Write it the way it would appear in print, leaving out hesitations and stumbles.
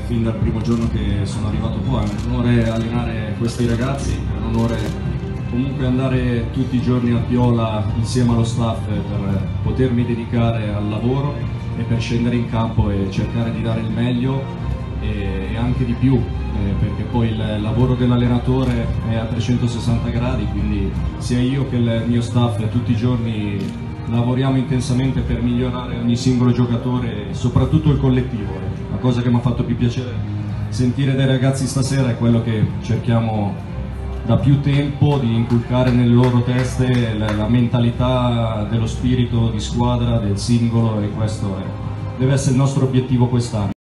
fin dal primo giorno che sono arrivato qua. È un onore allenare questi ragazzi, è un onore comunque andare tutti i giorni a Piola insieme allo staff per potermi dedicare al lavoro e per scendere in campo e cercare di dare il meglio e anche di più, perché poi il lavoro dell'allenatore è a 360 gradi, quindi sia io che il mio staff tutti i giorni lavoriamo intensamente per migliorare ogni singolo giocatore e soprattutto il collettivo. La cosa che mi ha fatto più piacere sentire dai ragazzi stasera è quello che cerchiamo da più tempo di inculcare nelle loro teste, la mentalità dello spirito di squadra, del singolo, e questo deve essere il nostro obiettivo quest'anno.